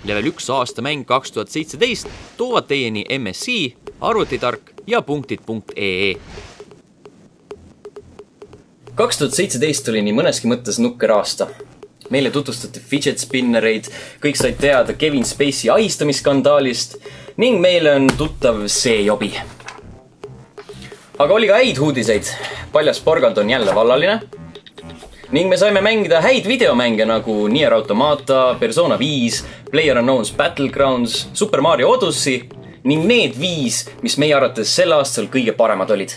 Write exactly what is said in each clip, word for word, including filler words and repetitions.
Level üks aastamäng kaks tuhat seitseteist toovad teieni M S I, Arvutitark ja punktid punkt E E. kaks tuhat seitseteist oli nii mõneski mõttes nukker aasta. Meile tutvustati fidget spinnereid, kõik said teada Kevin Spacey ahistamisskandaalist ning meile on tuttav see jobi. Aga oli ka häid uudiseid. Paljas Porgand on jälle vallaline ning me saime mängida häid videomänge nagu Nier Automata, Persona viis, PlayerUnknown's Battlegrounds, Super Mario Odyssey ning need viis, mis meie arvates sel aastal kõige paremad olid.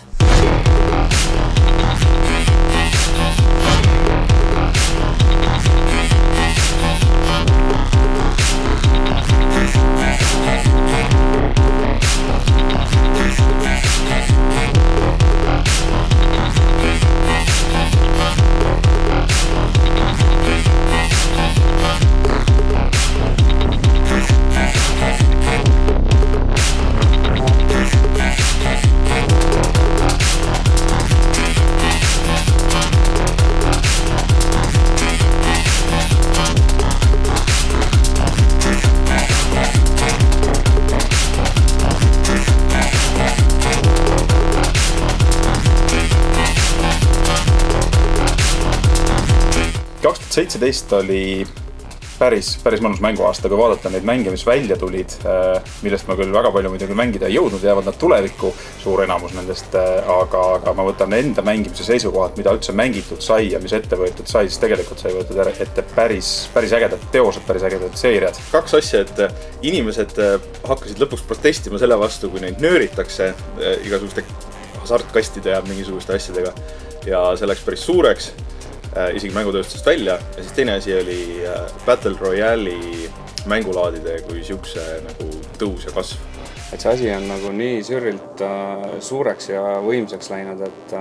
kaks tuhat seitseteist oli päris, päris mõnus mänguaasta, kui vaadata neid mänge, mis välja tulid, millest ma küll väga palju muidugi mängida ei jõudnud, jäävad nad tulevikku, suur enamus nendest, aga, aga ma võtan enda mängimise seisukohalt, mida üldse mängitud sai ja mis ette võetud sai, siis tegelikult sai võetud ette päris, päris ägedad teosed, päris ägedad seeriad. Kaks asja, et inimesed hakkasid lõpuks protestima selle vastu, kui neid nööritakse igasuguste hasartkastide ja mingisuguste asjadega ja see läks päris suureks. Isegi mängutööstust välja ja siis teine asi oli Battle Royale'i mängulaadide kui siukse nagu tõus ja kasv. Et see asi on nagu nii sürrilt suureks ja võimsaks läinud, et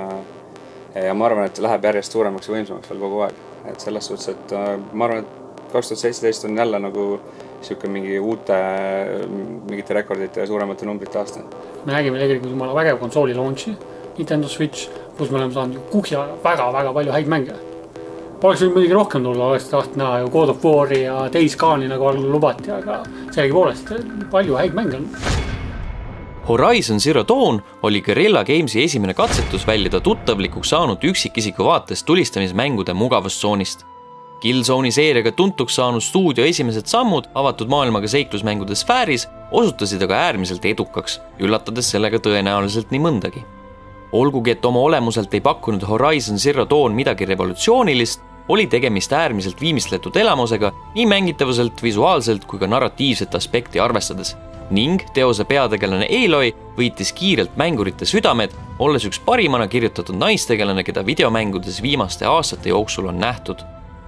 ja ma arvan, et läheb järjest suuremaks ja võimsamaks veel kogu aeg. Et selles suhtes, et ma arvan, et kaks tuhat seitseteist on jälle nagu siuke mingi uute mingite rekordite ja suuremate numbrite aasta. Me nägime tegelikult jumala vägev konsooli launchi, Nintendo Switch, kus me oleme saanud kuhja väga-väga palju häid mänge. Oleks võinud mõnigi rohkem tulla, oleks taht näha ju God of War'i ja Days Gone'i nagu algul lubati, aga sellegi poolest palju häid mänge on. Horizon Zero Dawn oli Guerrilla Gamesi esimene katsetus väljada tuttavlikuks saanud üksikisiku vaates tulistamismängude mugavustsoonist. Killzone'i seeriaga tuntuks saanud stuudio esimesed sammud avatud maailmaga seiklusmängude sfääris osutusid aga äärmiselt edukaks, üllatades sellega tõenäoliselt nii mõndagi. Olgugi, et oma olemuselt ei pakkunud Horizon Zero Dawn midagi revolutsioonilist, oli tegemist äärmiselt viimistletud elamusega nii mängitavuselt, visuaalselt kui ka narratiivset aspekti arvestades. Ning teose peategelane Aloy võitis kiirelt mängurite südamed, olles üks parimana kirjutatud naistegelane, keda videomängudes viimaste aastate jooksul on nähtud.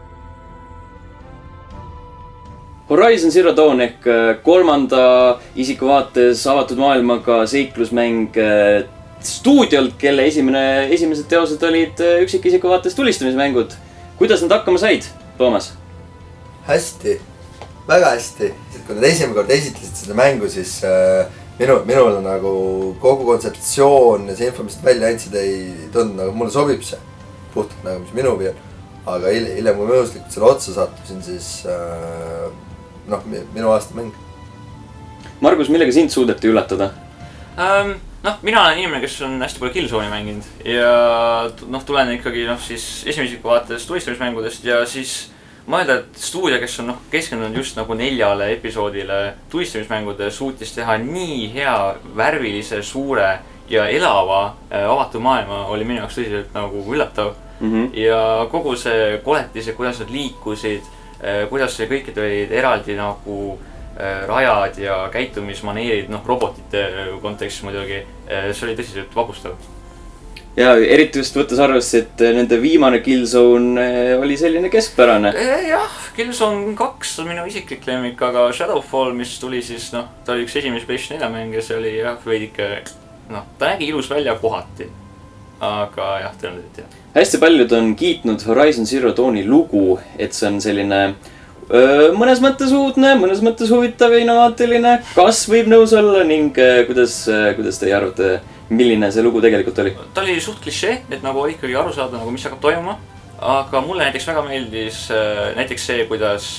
Horizon Zero Dawn ehk kolmanda isiku vaates avatud maailmaga seiklusmäng stuudiolt, kelle esimene, esimesed teosed olid üksikisiku vaates tulistamismängud. Kuidas nad hakkama said, Toomas? Hästi, väga hästi. Kui nad esimene kord esitlesid seda mängu, siis äh, minu, minul nagu kogu kontseptsioon ja see info, mis välja andsid, ei tundnud, nagu mulle sobib see puhtalt nagu, mis minu veel. Aga hiljem, kui mõjuslikult selle otsa sattusin, siis äh, noh, minu aasta mäng. Margus, millega sind suudeti üllatada? Um... Noh, mina olen inimene, kes on hästi palju Killzone'i mänginud ja noh, tulen ikkagi noh, siis esimesiku vaates tulistamismängudest ja siis mõelda, et stuudio, kes on noh, keskendunud just nagu neljale episoodile tulistamismängude, suutis teha nii hea, värvilise, suure ja elava avatud maailma oli minu jaoks tõsiselt nagu üllatav. Mm-hmm. Ja kogu see koletis ja kuidas nad liikusid, kuidas see kõikid olid eraldi nagu rajad ja käitumismaneerid, noh, robotite kontekstis muidugi, see oli tõsiselt vabustav. Ja eriti just võttes arvesse, et nende viimane Killzone oli selline keskpärane. Jah, Killzone kaks on minu isiklik lemmik, aga Shadowfall, mis tuli siis, noh, ta oli üks esimese PlayStation neli mäng ja see oli jah, veidike, noh, ta nägi ilus välja kohati. Aga jah, tõenäoliselt jah. Hästi paljud on kiitnud Horizon Zero Dawni lugu, et see on selline mõnes mõttes uudne, mõnes mõttes huvitav ja innovaatiline. Kas võib nõus olla ning kuidas, kuidas teie arvate, milline see lugu tegelikult oli? Ta oli suht klišee, et nagu ikkagi aru saada, nagu mis hakkab toimuma. Aga mulle näiteks väga meeldis näiteks see, kuidas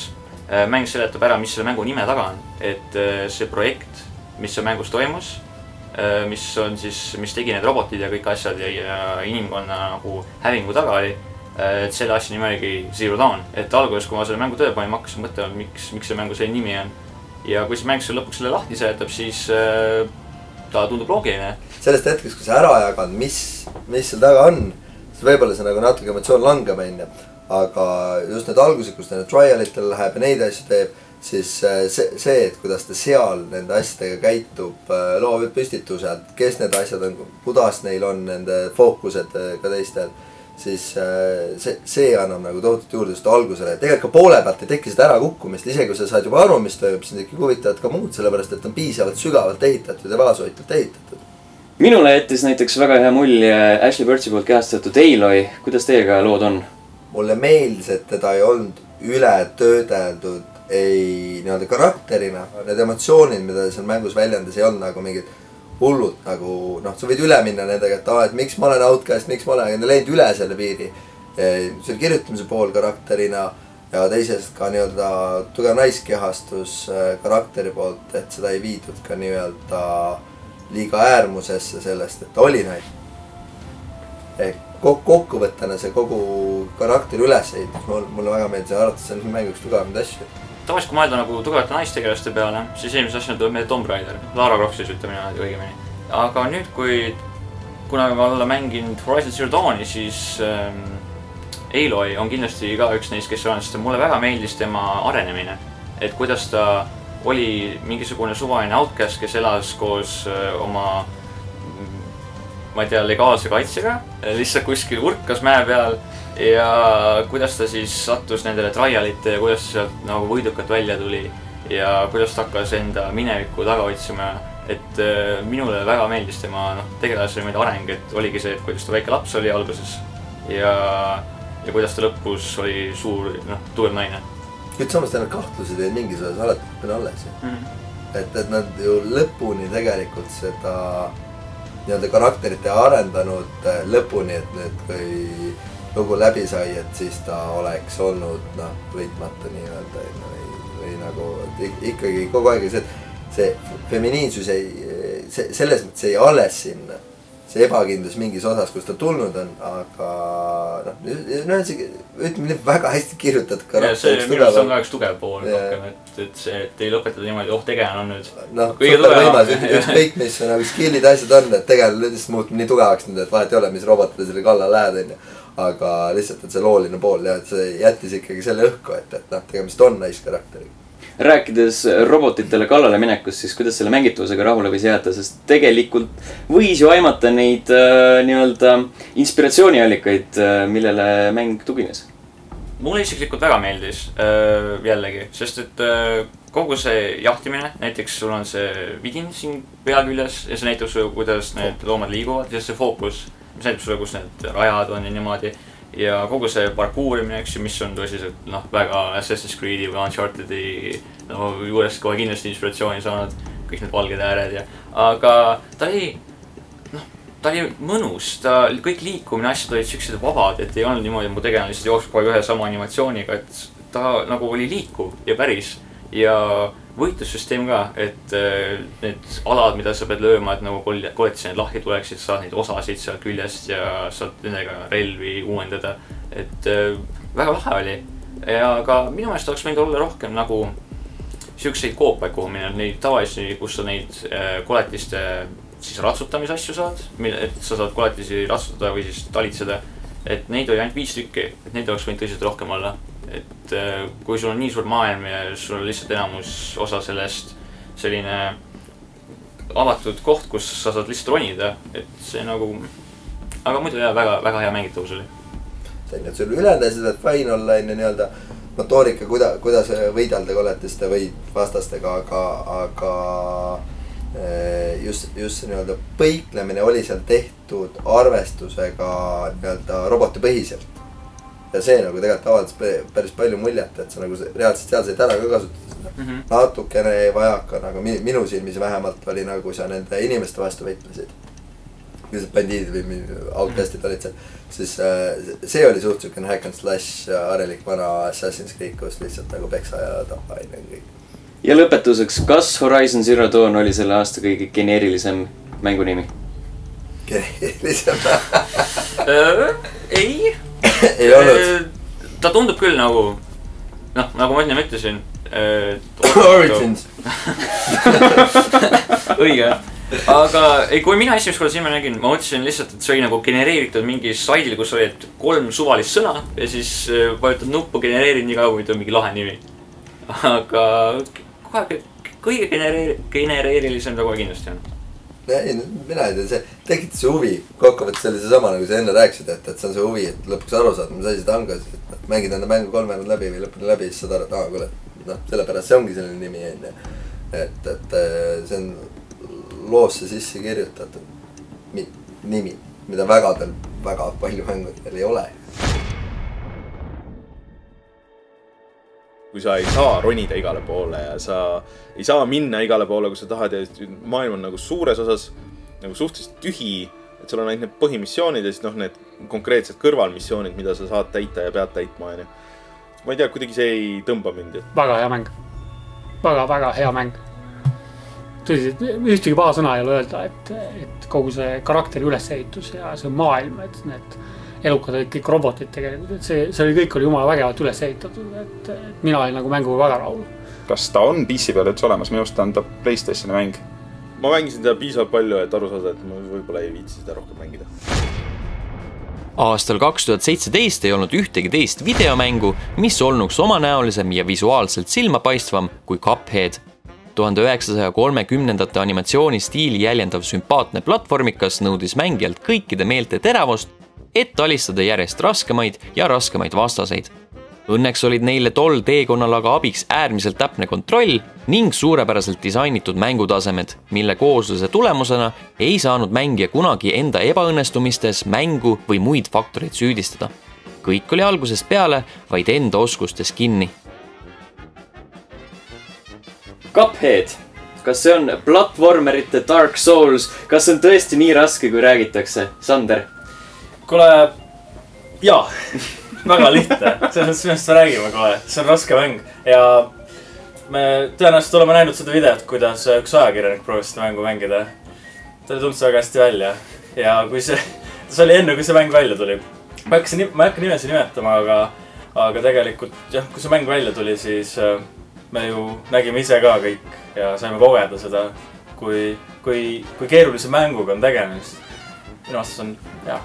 mäng seletab ära, mis selle mängu nime taga on. Et see projekt, mis see mängus toimus, mis on siis, mis tegi need robotid ja kõik asjad ja inimkonna nagu hävingu taga oli, et selle asja nime oligi Zero Dawn. Et alguses, kui ma selle mängu tööle panin, ma hakkasin mõtlema, miks, miks see mängu see nimi on. Ja kui see mäng selle lõpuks selle lahti seletab, siis ta tundub loogiline. Sellest hetkest, kui sa ära jagad, mis, mis seal taga on, siis võib-olla see nagu natuke emotsioon langeb enne. Aga just need algused, kus ta need trialitel läheb ja neid asju teeb, siis see, see, et kuidas ta seal nende asjadega käitub, loovad püstitused, kes need asjad on, kuidas neil on nende fookused ka teistel, siis see, see annab nagu tohutult juurde just algusele. Tegelikult ka poole pealt ei teki seda ära kukkumist, isegi kui sa saad juba aru, mis toimub, siis ikkagi huvitavad ka muud, sellepärast et on piisavalt sügavalt ehitatud ja vaasuhoitult ehitatud. Minule jättis näiteks väga hea mulje Ashley Burchi poolt kehastatud Aloy. Kuidas teiega lood on? Mulle meeldis, et teda ei olnud üle töödeldud ei nii-öelda karakterina. Need emotsioonid, mida seal mängus väljendas, ei olnud nagu mingid hullud nagu, noh, sa võid üle minna nendega, et, ah, et miks ma olen outcast, miks ma olen, aga läinud üle selle piiri. See oli kirjutamise pool karakterina ja teisest ka nii-öelda tugev naiskehastus karakteri poolt, et seda ei viidud ka nii-öelda liiga äärmusesse sellest, et oli naine. Ehk kokkuvõttena see kogu karakteri üles ehitus, mulle väga meeldis ja arvates see on mängu üks tugevamaid asju. Tavaliselt, kui mõelda nagu tugevate naistegelaste peale, siis esimese asjana tuleb meelde Tomb Raider, Lara Croft siis ütleme niimoodi õigemini. Aga nüüd, kui kuna ma olen mänginud Horizon Zero Dawni, siis ähm, Aloy on kindlasti ka üks neist, kes on, sest mulle väga meeldis tema arenemine. Et kuidas ta oli mingisugune suvaline outcast, kes elas koos äh, oma ma ei tea, legaalse kaitsega, lihtsalt kuskil urkas mäe peal ja kuidas ta siis sattus nendele trialite ja kuidas ta sealt nagu võidukalt välja tuli ja kuidas ta hakkas enda minevikku taga otsima. Et minule väga meeldis tema no, tegelase areng, et oligi see, et kuidas ta väike laps oli alguses ja, ja kuidas ta lõpus oli suur, noh, tugev naine. Kuid samas teil kahtlused jäid mingis osas alati lõpuni alles. Mm -hmm. et, et nad ju lõpuni tegelikult seda nii-öelda karakterit ei arendanud lõpuni, et nüüd kui lugu läbi sai, et siis ta oleks olnud noh, võitmatu nii-öelda või, või nagu ikkagi kogu aeg see, see feminiinsus ei, see, selles mõttes ei alles sinna. See ebakindlus mingis osas, kus ta tulnud on, aga noh, no see ütleme nii väga hästi kirjutatud karakter. See minu arust on ka üks tugev pool rohkem, et, et see, et ei lõpetada niimoodi, oh tegelane on nüüd no, kõige tugevam. Üks kõik, mis nagu skillid asjad on, et tegelane lihtsalt muutub nii tugevaks nüüd, et vahet ei ole, mis robotile selle kalla lähed on. Aga lihtsalt on see looline pool ja et see jättis ikkagi selle õhku, et, et noh, tegemist on naiskarakteriga. Rääkides robotitele kallale minekust, siis kuidas selle mängitavusega rahule võis jääda, sest tegelikult võis ju aimata neid äh, nii-öelda inspiratsiooniallikaid, äh, millele mäng tugines? Mulle isiklikult väga meeldis äh, jällegi, sest et äh, kogu see jahtimine, näiteks sul on see vidin siin pealküljes ja see näitab sulle, kuidas need loomad liiguvad ja see fookus, mis näitab sulle, kus need rajad on ja niimoodi. Ja kogu see parkuurimine, eks ju, mis on tõsiselt noh, väga Assassin's Creed'i või Uncharted'i no, juurest kohe kindlasti inspiratsiooni saanud, kõik need valged ääred ja aga ta oli, noh, ta oli mõnus, ta kõik liikumine asjad olid siuksed vabad, et ei olnud niimoodi, mu tegelane lihtsalt jooks kogu ühe sama animatsiooniga, et ta nagu oli liikuv ja päris ja võitlussüsteem ka, et need alad, mida sa pead lööma, et nagu koletis need lahti tuleksid, saad neid osasid sealt küljest ja saad nendega relvi uuendada, et väga lahe oli. Ja ka minu meelest oleks võinud olla rohkem nagu siukseid koopaid, kuhu minna, neid tavalisi, kus sa neid koletiste siis ratsutamise asju saad, et sa saad koletisi ratsutada või siis talitseda, et neid oli ainult viis tükki, et neid oleks võinud tõsiselt rohkem olla. Et kui sul on nii suur maailm ja sul on lihtsalt enamus osa sellest selline avatud koht, kus sa saad lihtsalt ronida, et see nagu, aga muidu jah, väga, väga hea mängitavus oli. See on, et sul ülejäänud asjad võivad fine olla enne nii-öelda motoorika, kuida, kuidas võidelda koletiste või vastastega, aga, aga just, just see nii-öelda põiklemine oli seal tehtud arvestusega nii-öelda robotipõhiselt. Ja see nagu tegelikult avaldas päris palju muljet, et sa nagu reaalselt seal said ära ka kasutada seda. Mm -hmm. Natukene vajaka, nagu minu silmis vähemalt oli nagu sa nende inimeste vastu võitlesid. kui see bandiidid või outcastid olid seal, siis see oli suht sükene hack and slash arelik vana Assassin's Creed, kus lihtsalt nagu peksa ja tapa ja kõik. Ja lõpetuseks, kas Horizon Zero Dawn oli selle aasta kõige geneerilisem mängunimi? Geneerilisem? Ei. Ei olnud. Ta tundub küll nagu, noh, nagu ma enne ütlesin. Origins. Õige. Aga ei, kui mina esimest korda silma nägin, ma mõtlesin lihtsalt, et see oli nagu genereeritud mingi slaidil, kus oli kolm suvalist sõna ja siis vajutad nuppu genereerid nii kaua, kui ta on mingi lahe nimi. Aga kohe kõige genereer, genereerilisem ta kohe kindlasti on. Ei, mina ei tea, see tekitas see huvi. Kokkuvõttes oli see sama, nagu sa enne rääkisid, et, et see on see huvi, et lõpuks aru saad, mis asi ta on ka, siis mängid enda mängu kolmanud läbi või lõpuni läbi, siis saad aru, et aa, kuule, noh, sellepärast see ongi selline nimi enne. Et, et see on loosse sisse kirjutatud nimi, mida väga tal väga palju mängudel ei ole. Kui sa ei saa ronida igale poole ja sa ei saa minna igale poole, kui sa tahad ja maailm on nagu suures osas nagu suhteliselt tühi, et sul on ainult need põhimissioonid ja siis noh, need konkreetsed kõrvalmissioonid, mida sa saad täita ja pead täitma. Ma ei tea, kuidagi see ei tõmba mind. Väga hea mäng. Väga, väga hea mäng. Tõsi, ühtegi paha sõna ei ole öelda, et, et kogu see karakteri ülesehitus ja see maailm, et need elukad olid kõik robotid tegelikult, et see, see oli kõik oli jumala vägevalt üles ehitatud, et, et mina olin nagu mänguga väga rahul. Kas ta on P C peal üldse olemas? Minu arust on ta PlayStationi mäng. Ma mängisin teda piisavalt palju, et aru saada, et ma võib-olla ei viitsi seda rohkem mängida. Aastal kaks tuhat seitseteist ei olnud ühtegi teist videomängu, mis olnuks omanäolisem ja visuaalselt silmapaistvam kui Cuphead. tuhande üheksasaja kolmekümnendate animatsiooni stiili jäljendav sümpaatne platvormikas nõudis mängijalt kõikide meelte teravust, et alistada järjest raskemaid ja raskemaid vastaseid. Õnneks olid neile tol teekonnal aga abiks äärmiselt täpne kontroll ning suurepäraselt disainitud mängutasemed, mille koosluse tulemusena ei saanud mängija kunagi enda ebaõnnestumistes, mängu või muid faktoreid süüdistada. Kõik oli algusest peale vaid enda oskustes kinni. Cuphead. Kas see on platvormerite Dark Souls? Kas see on tõesti nii raske, kui räägitakse? Sander? Kuule, jaa, väga lihtne. Sellest millest me räägime kohe. See on raske mäng. Ja me tõenäoliselt oleme näinud seda videot, kuidas üks ajakirjanik proovis seda mängu mängida. Ta oli tundnud väga hästi välja. Ja kui see, see oli enne, kui see mäng välja tuli. Ma ei hakka nimesi nimetama, aga, aga tegelikult, jah, kui see mäng välja tuli, siis me ju nägime ise ka kõik ja saime kogeda seda, kui, kui, kui keerulise mänguga on tegemist. Minu vastus on, jah.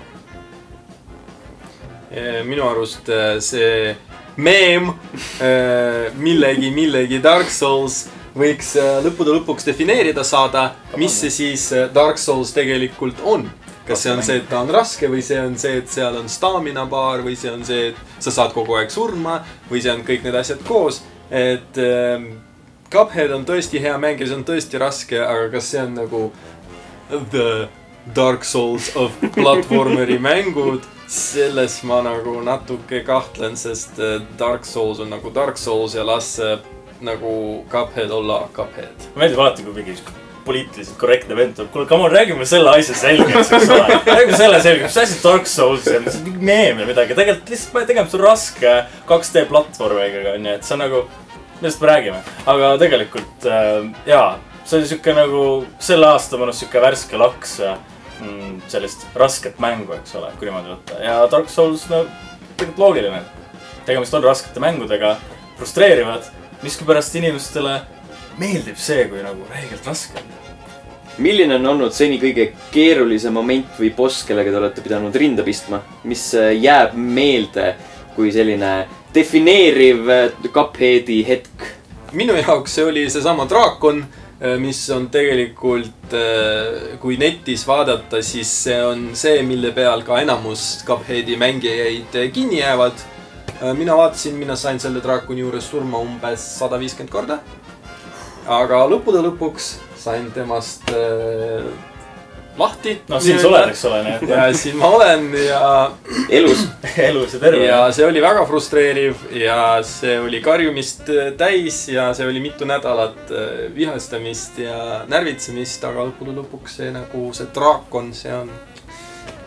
Minu arust see meem millegi, millegi Dark Souls võiks lõppude lõpuks defineerida saada, mis see siis Dark Souls tegelikult on. Kas see on see, et ta on raske või see on see, et seal on stamina baar või see on see, et sa saad kogu aeg surma või see on kõik need asjad koos. Et äh, Cuphead on tõesti hea mäng ja see on tõesti raske, aga kas see on nagu the Dark Souls of platvormeri mängud, selles ma nagu natuke kahtlen, sest Dark Souls on nagu Dark Souls ja las nagu Cuphead olla Cuphead. Ma meeldib alati, kui mingi poliitiliselt korrektne vend tuleb. Kuule, come on, räägime selle asja selgeks, eks ole. Räägime selle selgeks, mis asi Dark Souls ja mis on mingi meem ja midagi. Tegelikult lihtsalt ma tegema see raske kaks D platvormiga, nii et see on nagu, millest me räägime. Aga tegelikult, jaa, see oli siuke nagu selle aasta mõnus siuke värske laks mm, sellist rasket mängu, eks ole, kui niimoodi võtta. Ja Dark Souls, no, tegelikult loogiline. Tegemist on raskete mängudega, frustreerivad, miskipärast inimestele meeldib see, kui nagu räigelt raske on. Milline on olnud seni kõige keerulisem moment või boss, kellega te olete pidanud rinda pistma? Mis jääb meelde kui selline defineeriv Cupheadi hetk? Minu jaoks see oli seesama draakon, mis on tegelikult, kui netis vaadata, siis see on see, mille peal ka enamus Cupheadi mängijaid kinni jäävad. Mina vaatasin, mina sain selle draakoni juures surma umbes sada viiskümmend korda. Aga lõppude lõpuks sain temast äh, lahti. No siin sa oled, eks ole. Ja siin ma olen ja elus. elus ja terve. Ja see oli väga frustreeriv ja see oli karjumist täis ja see oli mitu nädalat vihastamist ja närvitsemist, aga lõppude lõpuks see nagu see draakon, see on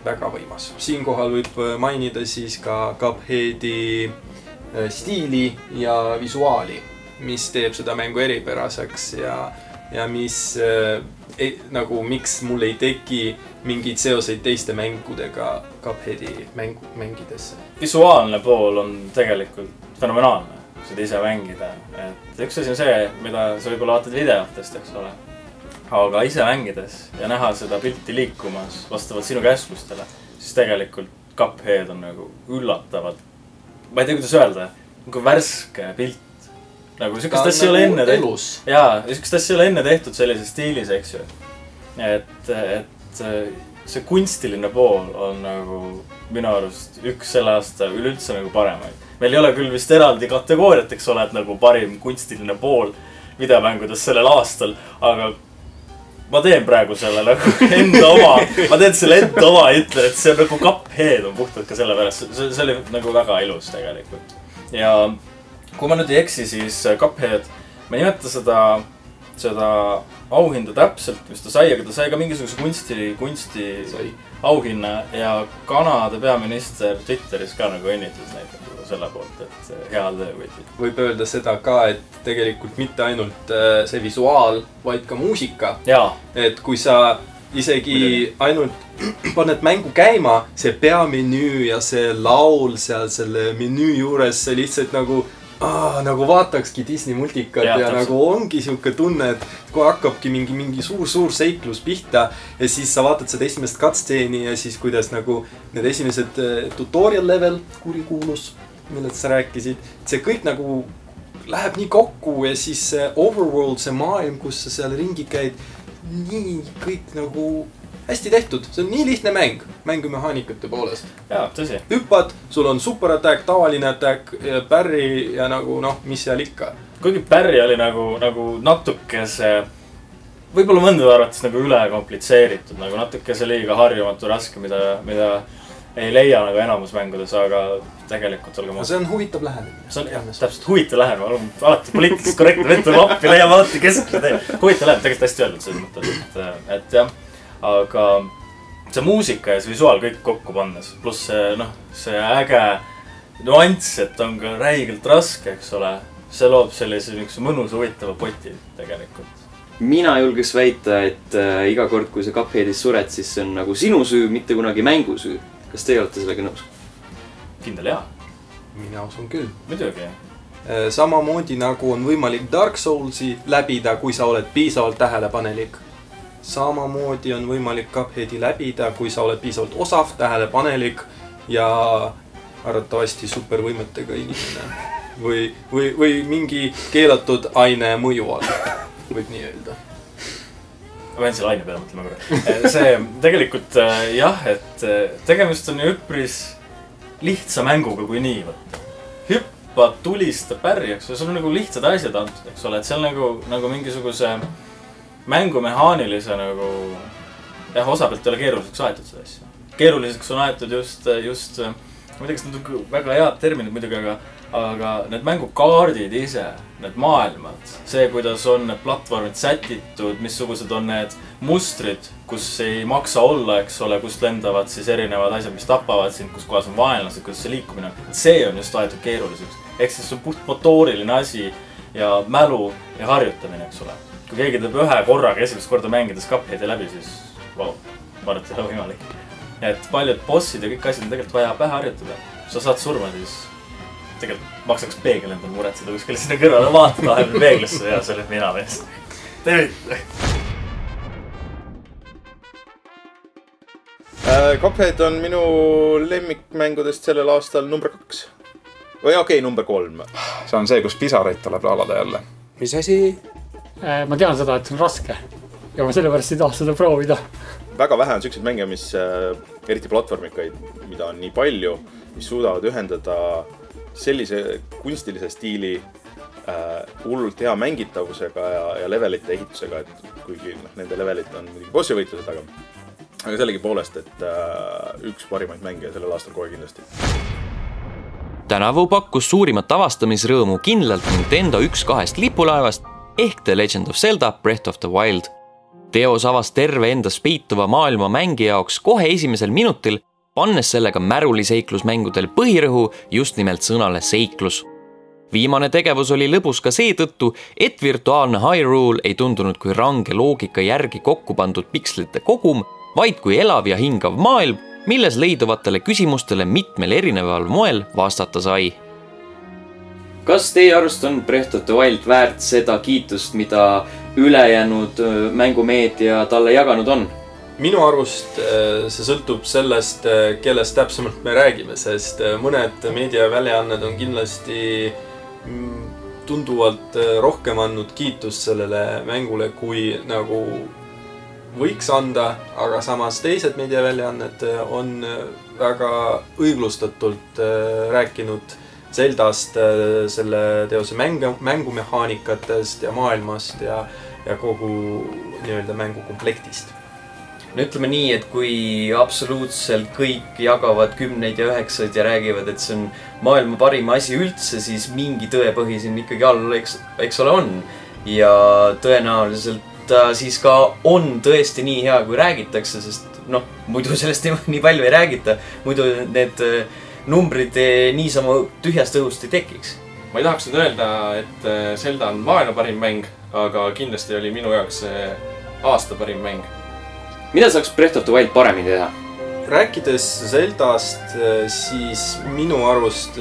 väga võimas. Siinkohal võib mainida siis ka Cupheadi stiili ja visuaali, mis teeb seda mängu eripäraseks ja, ja mis ei, nagu miks mul ei teki mingeid seoseid teiste mängudega Cupheadi mängu, mängidesse. Visuaalne pool on tegelikult fenomenaalne, kui seda ise mängida. Et üks asi on see, mida sa võib-olla vaatad videotest, eks ole. Aga ise mängides ja näha seda pilti liikumas vastavalt sinu käskustele, siis tegelikult Cuphead on nagu üllatavalt, ma ei tea, kuidas öelda, nagu värske pilt. Nagu sükest asja ei ole enne tehtud. Jaa, sükest asja ei ole enne tehtud sellises stiilis, eks ju. Et, et see kunstiline pool on nagu minu arust üks selle aasta üleüldse nagu paremaid. Meil ei ole küll vist eraldi kategooriat, eks ole, et nagu parim kunstiline pool videomängudes sellel aastal, aga ma teen praegu selle nagu enda oma, ma teen selle enda oma ja ütlen, et see on nagu Cuphead on puhtalt ka selle pärast, see, see oli nagu väga ilus tegelikult. Ja kui ma nüüd ei eksi, siis Cuphead, ma ei nimeta seda, seda auhinda täpselt, mis ta sai, aga ta sai ka mingisuguse kunsti, kunsti sai. Auhinna ja Kanada peaminister Twitteris ka nagu õnnitles näitab selle poolt, et hea töö võtsid. Võib öelda seda ka, et tegelikult mitte ainult see visuaal, vaid ka muusika. Jaa. Et kui sa isegi ainult paned mängu käima, see peamenüü ja see laul seal selle menüü juures, see lihtsalt nagu Ah, nagu vaatakski Disney multikat ja, ja nagu ongi siuke tunne, et kui hakkabki mingi, mingi suur-suur seiklus pihta ja siis sa vaatad seda esimest cutscene'i ja siis kuidas nagu need esimesed tutorial level, kurikuulus, millest sa rääkisid, see kõik nagu läheb nii kokku ja siis see overworld, see maailm, kus sa seal ringi käid, nii kõik nagu hästi tehtud, see on nii lihtne mäng, mängumehaanikute poolest. Jaa, tõsi. Hüppad, sul on super attack, tavaline attack, pärri ja nagu noh, mis seal ikka. Kuigi pärri oli nagu, nagu natuke see, võib-olla mõndade arvates nagu üle komplitseeritud, nagu natuke see liiga harjumatu raske, mida, mida ei leia nagu enamus mängudes, aga tegelikult olge ma... See on huvitav lähenemine. See on jah, täpselt huvitav lähenemine, alati poliitiliselt korrektne, võtta appi, leiab alati keskle tee. Huvitav lähenemine, tegelikult hästi öeldud selles mõttes, et, et jah. Aga see muusika ja see visuaal kõik kokku pannes, pluss see, noh, see äge nuanss, et on ka räigelt raske, eks ole. See loob sellise mõnus huvitava poti tegelikult. Mina julgeks väita, et äh, iga kord, kui sa Cupheadis sured, siis see on nagu sinu süü, mitte kunagi mängu süü. Kas teie olete sellega nõus? Kindel jaa. Mina usun küll. Muidugi. Samamoodi nagu on võimalik Dark Soulsi läbida, kui sa oled piisavalt tähelepanelik. Samamoodi on võimalik Cupheadi läbida, kui sa oled piisavalt osav, tähelepanelik ja arvatavasti supervõimetega inimene. Või, või, või mingi keelatud aine mõju all, võib nii öelda. Ma pean selle aine peale mõtlema korra. See tegelikult jah, et tegemist on üpris lihtsa mänguga kui nii. Hüppa, tulista, pärri, eks sul on nagu lihtsad asjad antud, eks ole, et seal nagu, nagu mingisuguse mängumehaanilise nagu jah, osa pealt ei ole keeruliseks aetud seda asja. Keeruliseks on aetud just, just ma ei tea, kas need on väga head terminid muidugi, aga, aga need mängukaardid ise, need maailmad, see, kuidas on need platvormid sätitud, missugused on need mustrid, kus ei maksa olla, eks ole, kust lendavad siis erinevad asjad, mis tapavad sind, kus kohas on vaenlased, kuidas see liikumine on. See on just aetud keeruliseks. Ehk siis see on puht motooriline asi ja mälu ja harjutamine, eks ole. Kui keegi teeb ühe korraga esimest korda mängides Cupheadi läbi, siis vau, ma arvan, et see on võimalik. Et paljud bossid ja kõik asjad on tegelikult vaja pähe harjutada. Kui sa saad surma, siis tegelikult maksaks peegel endal muretseda kuskil sinna kõrvale vaatada vahepeal peeglisse ja see olid mina mees. David! Cuphead on minu lemmikmängudest sellel aastal number kaks. Või okei, okay, number kolm. See on see, kus pisaraid tuleb laulada jälle. Mis asi? Ma tean seda, et see on raske ja ma sellepärast ei taha seda proovida. Väga vähe on selliseid mänge, mis äh, eriti platvormikaid, mida on nii palju, mis suudavad ühendada sellise kunstilise stiili äh, hullult hea mängitavusega ja, ja levelite ehitusega, et kuigi noh, nende levelit on muidugi bossi võitlused, aga, aga sellegi poolest, et äh, üks parimaid mänge sellel aastal kohe kindlasti. Tänavu pakkus suurimat avastamisrõõmu kindlalt Nintendo üks kahest lipulaevast ehk The Legend of Zelda Breath of the Wild. teos avas terve endas peituva maailma mängi jaoks kohe esimesel minutil, pannes sellega märuliseiklusmängudel põhirõhu just nimelt sõnale seiklus. Viimane tegevus oli lõbus ka seetõttu, et virtuaalne Hyrule ei tundunud kui range loogika järgi kokku pandud pikslite kogum, vaid kui elav ja hingav maailm, milles leiduvatele küsimustele mitmel erineval moel vastata sai. Kas teie arust on Breath of the Wild väärt seda kiitust, mida ülejäänud mängumeedia talle jaganud on? Minu arust see sõltub sellest, kellest täpsemalt me räägime, sest mõned meediaväljaanned on kindlasti tunduvalt rohkem andnud kiitust sellele mängule, kui nagu võiks anda, aga samas teised meediaväljaanned on väga õiglustatult rääkinud Zeldast, selle teose mängu, mängumehaanikatest ja maailmast ja, ja kogu nii-öelda mängukomplektist. No ütleme nii, et kui absoluutselt kõik jagavad kümneid ja üheksaid ja räägivad, et see on maailma parim asi üldse, siis mingi tõepõhi siin ikkagi all, eks, eks ole on. Ja tõenäoliselt ta siis ka on tõesti nii hea, kui räägitakse, sest noh, muidu sellest nii palju ei räägita, muidu need numbrid niisama tühjast õhust ei tekiks. Ma ei tahaks nüüd öelda, et Zelda on maailma parim mäng, aga kindlasti oli minu jaoks aasta parim mäng. Mida saaks Breath of the Wild paremini teha? Rääkides Zeldast, siis minu arust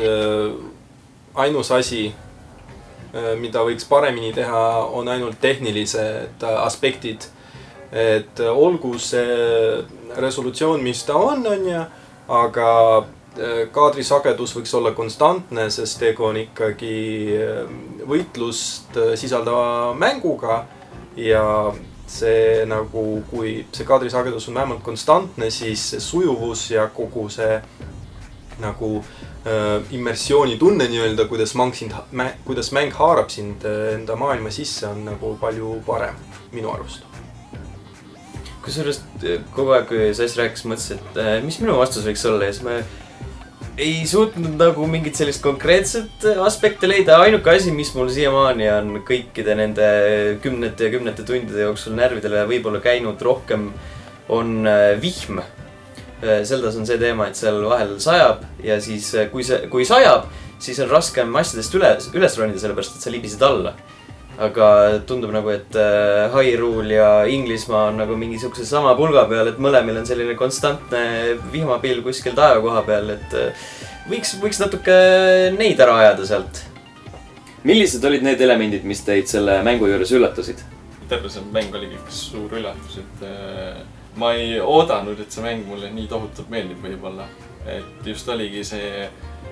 ainus asi, mida võiks paremini teha, on ainult tehnilised aspektid. Et olgu see resolutsioon, mis ta on, on ja, aga kaadrisagedus võiks olla konstantne, sest tegu on ikkagi võitlust sisaldava mänguga ja see nagu, kui see kaadrisagedus on vähemalt konstantne, siis see sujuvus ja kogu see nagu äh, immersiooni tunne nii-öelda, kuidas, sind, kuidas mäng haarab sind enda maailma sisse, on nagu palju parem minu arust. Kusjuures kogu aeg, kui sa äsja rääkis, mõtlesin, et äh, mis minu vastus võiks olla ja siis ma ei suutnud nagu mingit sellist konkreetset aspekte leida. Ainuke asi, mis mul siiamaani on kõikide nende kümnete ja kümnete tundide jooksul närvidele võib-olla käinud rohkem, on vihm. Zeldas on see teema, et seal vahel sajab ja siis kui, see, kui sajab, siis on raskem asjadest üles, üles ronida, sellepärast et sa libisid alla. Aga tundub nagu, et Hyrule ja Inglismaa on nagu mingi sukse sama pulga peal, et mõlemil on selline konstantne vihmapill kuskil taeva koha peal, et võiks, võiks natuke neid ära ajada sealt. Millised olid need elemendid, mis teid selle mängu juures üllatasid? Terve see mäng oligi üks suur üllatus, et ma ei oodanud, et see mäng mulle nii tohutult meeldib võib-olla. Et just oligi see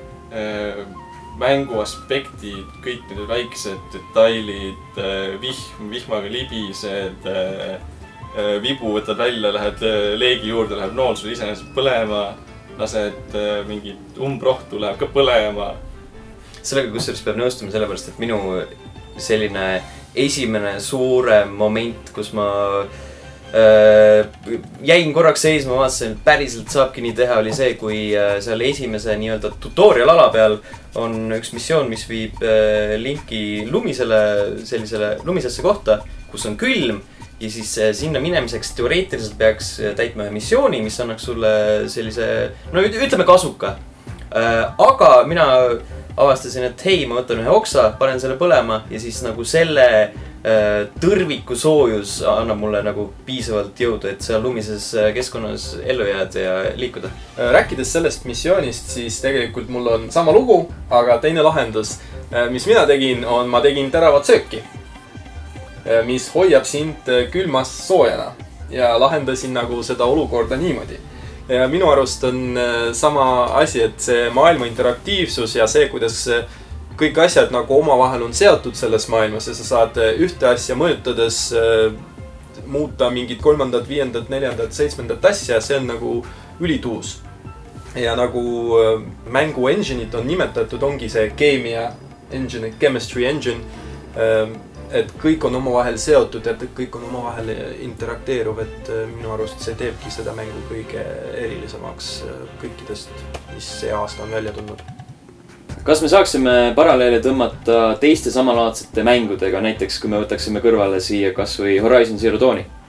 mängu aspektid, kõik need väiksed detailid, vihm, vihmaga libised, vibu võtad välja, lähed leegi juurde, läheb nool sul iseenesest põlema, lased mingit umbrohtu, läheb ka põlema. Sellega kusjuures peab nõustuma sellepärast, et minu selline esimene suurem moment, kus ma äh, jäin korraks seisma, vaatasin, et päriselt saabki nii teha, oli see, kui seal esimese nii-öelda tutorial ala peal on üks missioon, mis viib Linki lumisele, sellisele lumisesse kohta, kus on külm ja siis sinna minemiseks teoreetiliselt peaks täitma ühe missiooni, mis annaks sulle sellise, no ütleme kasuka. Aga mina avastasin, et hei, ma võtan ühe oksa, panen selle põlema ja siis nagu selle tõrviku soojus annab mulle nagu piisavalt jõudu, et seal lumises keskkonnas ellu jääd ja liikuda. Rääkides sellest missioonist, siis tegelikult mul on sama lugu, aga teine lahendus, mis mina tegin, on ma tegin teravat sööki, mis hoiab sind külmas soojana ja lahendasin nagu seda olukorda niimoodi. Ja minu arust on sama asi, et see maailma interaktiivsus ja see, kuidas kõik asjad nagu omavahel on seotud selles maailmas ja sa saad ühte asja mõjutades muuta mingit kolmandat, viiendat, neljandat, seitsmendat asja, see on nagu ülituus. Ja nagu mängu engine'it on nimetatud, ongi see keemia engine, chemistry engine, et kõik on omavahel seotud ja kõik on omavahel interakteeruv, et minu arust see teebki seda mängu kõige erilisemaks kõikidest, mis see aasta on välja tulnud. Kas me saaksime paralleele tõmmata teiste samalaadsete mängudega, näiteks kui me võtaksime kõrvale siia kas või Horizon Zero Dawni?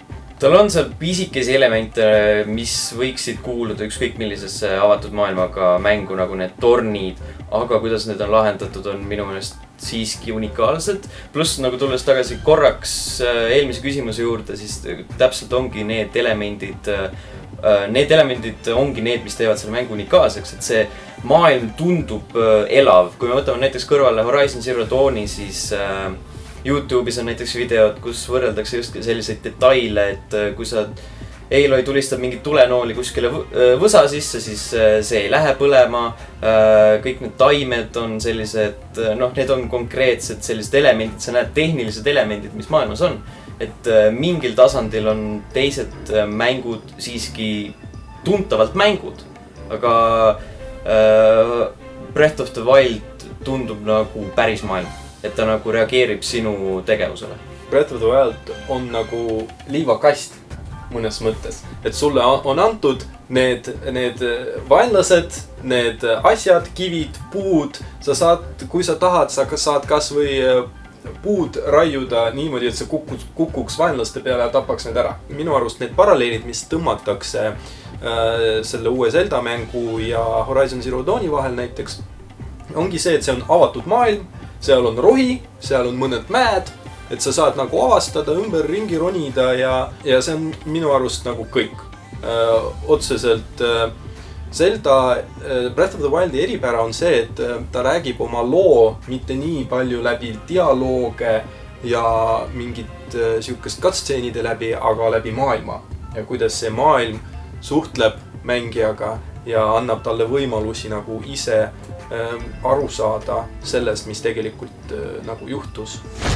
tal on seal pisikesi elemente, mis võiksid kuuluda ükskõik millisesse avatud maailmaga mängu, nagu need tornid, aga kuidas need on lahendatud, on minu meelest siiski unikaalsed. Pluss nagu tulles tagasi korraks eelmise küsimuse juurde, siis täpselt ongi need elemendid, need elemendid ongi need, mis teevad selle mängu unikaalseks, et see maailm tundub elav. Kui me võtame näiteks kõrvale Horizon Zero Dawni, siis YouTube'is on näiteks videod, kus võrreldakse just selliseid detaile, et kui sa Aloy tulistab mingit tulenooli kuskile võsa sisse, siis see ei lähe põlema. Kõik need taimed on sellised, noh, need on konkreetsed sellised elemendid, sa näed tehnilised elemendid, mis maailmas on. Et mingil tasandil on teised mängud siiski tuntavalt mängud, aga Breath of the Wild tundub nagu päris maailm, et ta nagu reageerib sinu tegevusele. Breath of the Wild on nagu liivakast mõnes mõttes, et sulle on antud need, need vaenlased, need asjad, kivid, puud, sa saad, kui sa tahad, sa saad kas või puud raiuda niimoodi, et see kukuks, kukuks vaenlaste peale ja tapaks need ära. Minu arust need paralleelid, mis tõmmatakse äh, selle uue Zelda mängu ja Horizon Zero Dawni vahel näiteks, ongi see, et see on avatud maailm, seal on rohi, seal on mõned mäed, et sa saad nagu avastada, ümber ringi ronida ja, ja see on minu arust nagu kõik. Öö, otseselt öö, Zelda öö, Breath of the Wildi eripära on see, et öö, ta räägib oma loo mitte nii palju läbi dialooge ja mingit öö, siukest cutscene'ide läbi, aga läbi maailma. Ja kuidas see maailm suhtleb mängijaga ja annab talle võimalusi nagu ise öö, aru saada sellest, mis tegelikult öö, nagu juhtus.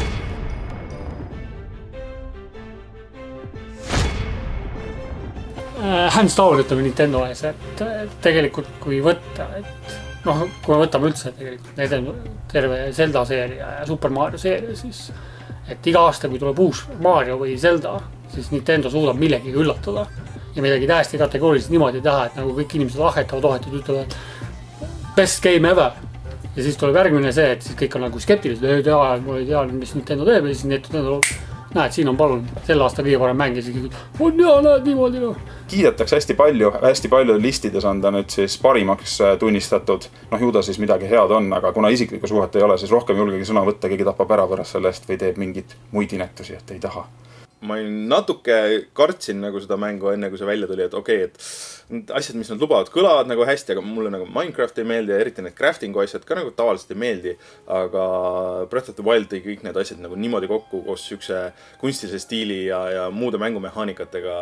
Hands down ütleme Nintendo ees, et tegelikult kui võtta, et noh, kui me võtame üldse tegelikult need terve Zelda seeria ja Super Mario seeria, siis et iga aasta, kui tuleb uus Mario või Zelda, siis Nintendo suudab millegi üllatada ja midagi täiesti kategooriliselt niimoodi teha, et nagu kõik inimesed ahetavad, ohetavad, ütlevad best game ever. Ja siis tuleb järgmine see, et siis kõik on nagu skeptilised, ei tea, mul ei tea, mis Nintendo teeb ja siis Nintendo näed, siin on palun sel aasta kõige parem mäng ja siis on hea, näed niimoodi. No. Kiidetakse hästi palju, hästi palju listides on ta nüüd siis parimaks tunnistatud. Noh, ju ta siis midagi head on, aga kuna isiklikku suhet ei ole, siis rohkem julgegi sõna võtta, keegi tapab ära pärast sellest või teeb mingit muid inetusi, et ei taha. Ma natuke kartsin nagu seda mängu enne, kui see välja tuli, et okei, et asjad, mis nad lubavad, kõlavad nagu hästi, aga mulle nagu Minecraft ei meeldi ja eriti need craftingu asjad ka nagu tavaliselt ei meeldi. Aga Breath of the Wild tõi kõik need asjad nagu niimoodi kokku koos siukse kunstilise stiili ja, ja muude mängumehaanikatega,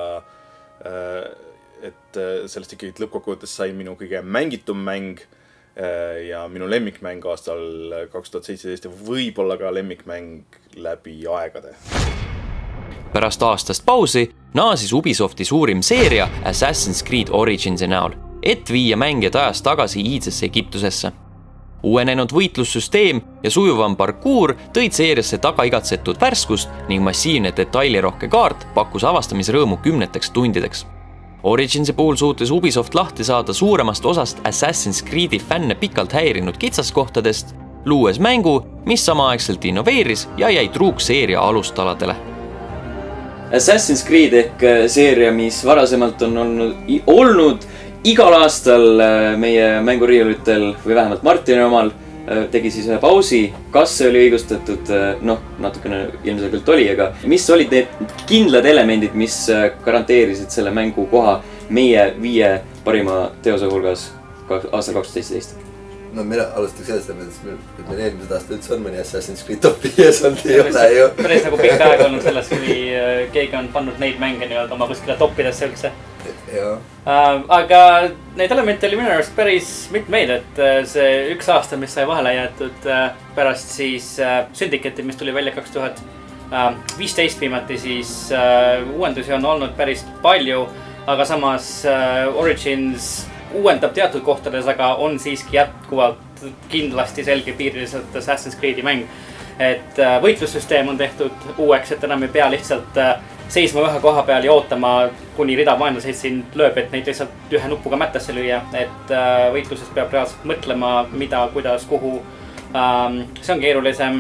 et sellest ikkagi lõppkokkuvõttes sai minu kõige mängitum mäng ja minu lemmikmäng aastal kaks tuhat seitseteist ja võib-olla ka lemmikmäng läbi aegade. Pärast aastast pausi naasis Ubisofti suurim seeria Assassin's Creed Originsi näol, et viia mängijad ajas tagasi iidsesse Egiptusesse. Uuenenud võitlussüsteem ja sujuvam parkuur tõid seeriasse tagaigatsetud värskust ning massiivne detailirohke kaart pakkus avastamisrõõmu kümneteks tundideks. Originsi puhul suutis Ubisoft lahti saada suuremast osast Assassin's Creed'i fänne pikalt häirinud kitsaskohtadest, luues mängu, mis samaaegselt innoveeris ja jäi truuks seeria alustaladele. Assassin's Creed ehk seeria, mis varasemalt on olnud, olnud igal aastal meie mänguriiulitel või vähemalt Martini omal, tegi siis ühe pausi. Kas see oli õigustatud? Noh, natukene ilmselgelt oli, aga mis olid need kindlad elemendid, mis garanteerisid selle mängu koha meie viie parima teose hulgas aastal kaks tuhat seitseteist? No mina alustaks sellest, et meil eelmised aasta üldse on mõni Assassin's Creed top viies on, ei ole ju. Päris nagu pikka aega olnud selles, kui keegi on pannud neid mänge nii-öelda oma kuskile toppidesse üldse. Jaa. Aga neid elemente oli minu arust päris mitmeid, et see üks aasta, mis sai vahele jäetud pärast siis Syndicate, mis tuli välja kaks tuhat viisteist viimati, siis uuendusi on olnud päris palju, aga samas Origins uuendab teatud kohtades, aga on siiski jätkuvalt kindlasti selgepiiriliselt Assassin's Creed'i mäng. Et võitlussüsteem on tehtud uueks, et enam ei pea lihtsalt seisma ühe koha peal ja ootama, kuni rida vaenlaseid siin lööb, et neid lihtsalt ühe nupuga mättasse lüüa. Et võitluses peab reaalselt mõtlema, mida, kuidas, kuhu. See on keerulisem.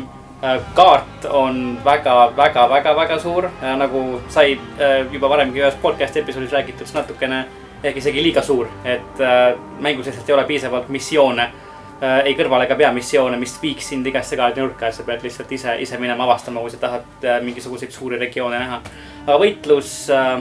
kaart on väga, väga, väga, väga suur, nagu sai juba varemgi ühes podcast episoodis räägitud natukene, ehk isegi liiga suur, et mängus lihtsalt ei ole piisavalt missioone, ei kõrvale ega peamissioone, mis viiks sind igasse kaardi nurka, et sa pead lihtsalt ise, ise minema avastama, kui sa tahad mingisuguseid suuri regioone näha. Aga võitlus,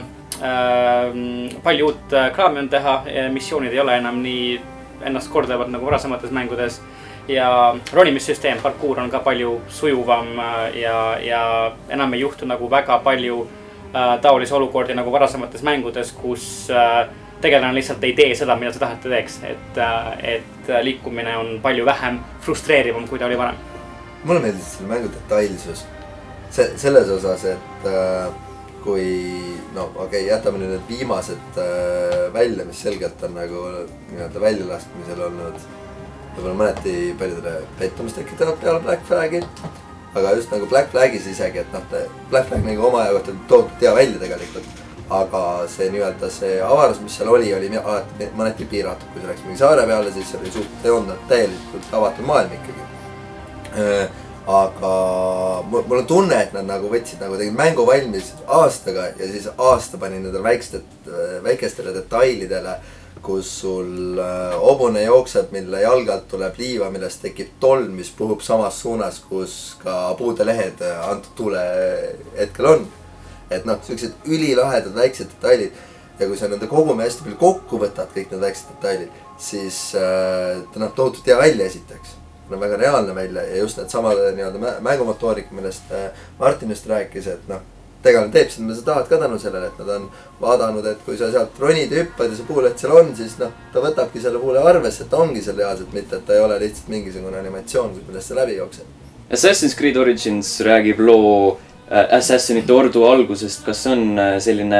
palju uut kraami on teha, missioonid ei ole enam nii ennast kordavad nagu varasemates mängudes. Ja ronimissüsteem, parkuur on ka palju sujuvam ja, ja enam ei juhtu nagu väga palju äh, taolisi olukordi nagu varasemates mängudes, kus äh, tegelane lihtsalt ei tee seda, mida sa tahad ta teeks. Et, äh, et liikumine on palju vähem frustreerivam, kui ta oli varem. Mulle meeldis selle mängu detailsus. Se selles osas, et äh, kui, no okei, okay, jätame nüüd need viimased äh, välja, mis selgelt on nagu nii-öelda väljalaskmisel olnud võib-olla mõneti paljudele pettumist tekitavad peale Black Flagi, aga just nagu Black Flagis isegi, et noh, Black Flag nagu oma aja kohta toodud hea välja tegelikult, aga see nii-öelda see avarus, mis seal oli, oli alati mõneti piiratud, kui see läks mingi saare peale, siis see oli suht teondanud täielikult avatud maailm ikkagi. Aga mul on tunne, et nad nagu võtsid, nagu tegid mängu valmis aastaga ja siis aasta pani nendele väikestele detailidele, kus sul hobune jookseb, mille jalgalt tuleb liiva, millest tekib tolm, mis puhub samas suunas, kus ka puude lehed antud tuule hetkel on. Et noh, sellised ülilahedad väiksed detailid ja kui sa nende kogume hästi palju kokku võtad kõik need väiksed detailid, siis ta noh, tohutult hea välja esiteks. On väga reaalne välja ja just need samad nii-öelda mängumotoorik, millest Martin just rääkis, et noh, tegelane teeb seda, mida sa tahad ka tänu sellele, et nad on vaadanud, et kui sa sealt ronid ja hüppad ja see puuleht seal on, siis noh, ta võtabki selle puule arvesse, et ta ongi seal reaalselt, mitte et ta ei ole lihtsalt mingisugune animatsioon, millest see läbi jookseb. Assassin's Creed Origins räägib loo Assassinite ordu algusest, kas on selline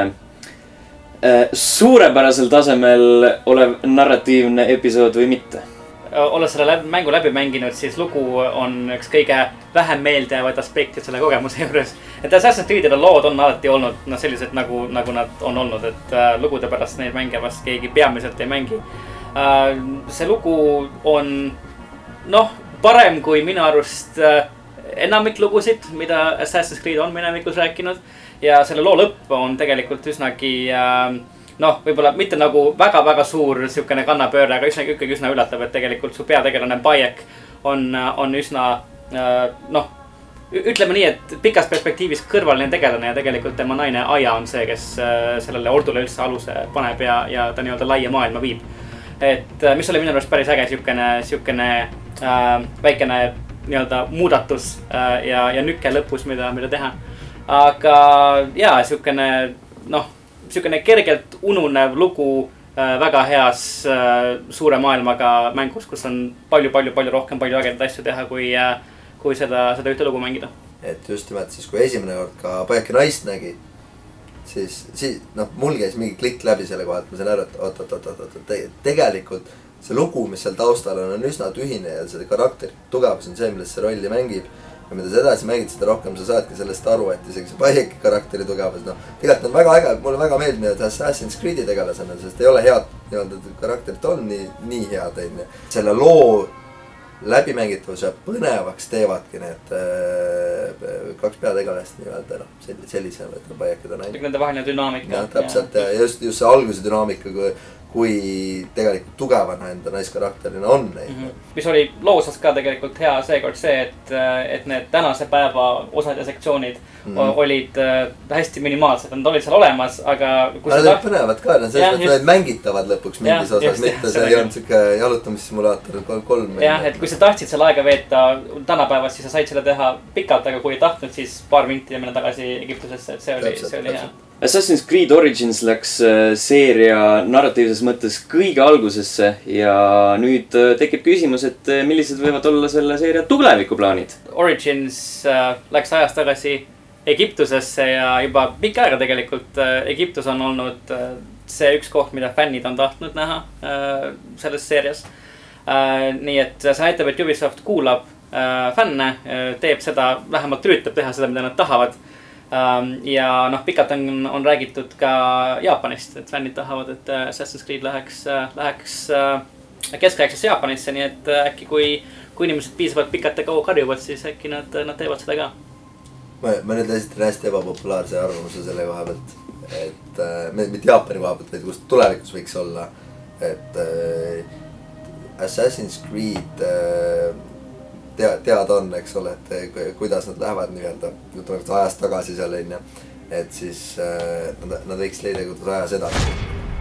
suurepärasel tasemel olev narratiivne episood või mitte? Olles selle läbi, mängu läbi mänginud, siis lugu on üks kõige vähem meeldejäävaid aspektid selle kogemuse juures. Et Assassin's Creed'ide lood on alati olnud no, sellised, nagu, nagu nad on olnud, et uh, lugude pärast neid mänge vast keegi peamiselt ei mängi. Uh, see lugu on noh, parem kui minu arust uh, enamik lugusid, mida Assassin's Creed on minevikus rääkinud. Ja selle loo lõpp on tegelikult üsnagi... Uh, noh, võib-olla mitte nagu väga-väga suur siukene kannapööre, aga üsna, ikkagi üsna üllatav, et tegelikult su peategelane Bayek on, on üsna, noh, ütleme nii, et pikas perspektiivis kõrvaline tegelane ja tegelikult tema naine Aja on see, kes sellele ordule üldse aluse paneb ja, ja ta nii-öelda laia maailma viib. Et mis oli minu arust päris äge siukene, siukene äh, väikene nii-öelda muudatus äh, ja, ja nükke lõpus, mida, mida teha. Aga jaa, siukene, noh, siukene kergelt ununev lugu äh, väga heas äh, suure maailmaga mängus, kus on palju, palju, palju rohkem, palju ägedaid asju teha, kui, äh, kui seda, seda ühte lugu mängida. Et just nimelt siis, kui esimene kord ka Bayeki naist nägi, siis, siis noh, mul käis mingi klikk läbi selle koha, et ma sain aru, et oot, oot, oot, oot, oot, tegelikult see lugu, mis seal taustal on, on üsna tühine ja see karakter tugevus on see, millest see rolli mängib. Ja mida sa edasi mängid, seda rohkem sa saadki sellest aru, et isegi see Bayeki karakteri tugevus, noh, tegelikult on väga äge, mulle väga meeldib need Assassin's Creed'i tegelasena, sest ei ole head nii-öelda karakterit on nii, nii head, enne. Selle loo läbimängitavuse põnevaks teevadki need äh, kaks peategelast nii-öelda, noh, sellise Bayekid on ainult. Nende vaheline dünaamika. Ja, täpselt, ja just, just see alguse dünaamika, kui kui tegelikult tugevana enda naiskarakterina on neid. Mm -hmm. Mis oli loosas ka tegelikult hea seekord see, et, et need tänase päeva osad ja sektsioonid mm -hmm. olid hästi minimaalsed. Nad olid seal olemas, aga... Nad olid põnevad ka, nad selles mõttes olid mängitavad lõpuks mingis ja, osas, just, mitte see ei olnud siuke jalutamissimulaator kolm. Jah, et kui sa tahtsid seal aega veeta tänapäevas, siis sa said selle teha pikalt, aga kui ei tahtnud, siis paar minti ja minna tagasi Egiptusesse, et see oli, täpselt, see oli täpselt. Hea. Assassin's Creed Origins läks seeria narratiivses mõttes kõige algusesse ja nüüd tekib küsimus, et millised võivad olla selle seeria tulevikuplaanid? Origins läks ajas tagasi Egiptusesse ja juba pikka aega tegelikult Egiptus on olnud see üks koht, mida fännid on tahtnud näha selles seerias. Nii et see näitab, et Ubisoft kuulab fänne, teeb seda, vähemalt üritab teha seda, mida nad tahavad. Ja noh, pikalt on, on räägitud ka Jaapanist, et fännid tahavad, et Assassin's Creed läheks, läheks keskaegsesse Jaapanisse, nii et äkki kui, kui inimesed piisavalt pikalt ja kaua karjuvad, siis äkki nad, nad teevad seda ka. ma, ma nüüd esitan hästi ebapopulaarse arvamuse selle koha pealt, et äh, mitte Jaapani koha pealt, vaid kus tulevikus võiks olla, et äh, Assassin's Creed äh, tea, teada on, eks ole, et kuidas nad lähevad nii-öelda, kui tuleb ajast tagasi seal enne, et siis äh, nad, nad võiks leida, kuidas ajas edasi.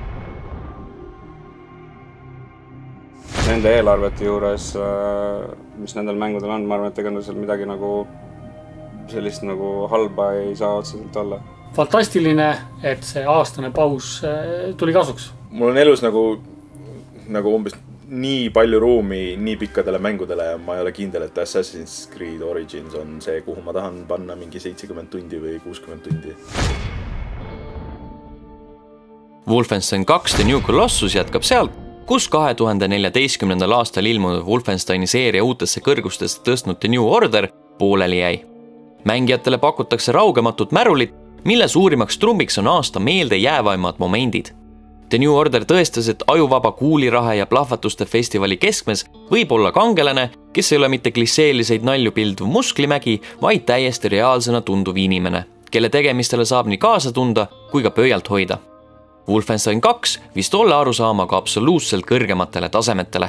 Nende eelarvete juures, mis nendel mängudel on, ma arvan, et ega seal midagi nagu sellist nagu halba ei saa otseselt olla. Fantastiline, et see aastane paus tuli kasuks. Mul on elus nagu, nagu umbes nii palju ruumi nii pikkadele mängudele ja ma ei ole kindel, et Assassin's Creed Origins on see, kuhu ma tahan panna mingi seitsekümmend tundi või kuuskümmend tundi. Wolfenstein kaks The New Colossus jätkab sealt, kus kahe tuhande neljateistkümnendal aastal ilmunud Wolfensteini seeria uutesse kõrgustesse tõstnud The New Order pooleli jäi. Mängijatele pakutakse raugematut märulit, mille suurimaks trumbiks on aasta meelde jäävaimad momendid. The New Order tõestas, et ajuvaba kuulirahe ja plahvatuste festivali keskmes võib olla kangelane, kes ei ole mitte klisseeliseid nalju pilduv musklimägi, vaid täiesti reaalsena tunduv inimene, kelle tegemistele saab nii kaasa tunda kui ka pöialt hoida. Wolfenstein kaks viis tolle arusaamaga absoluutselt kõrgematele tasemetele.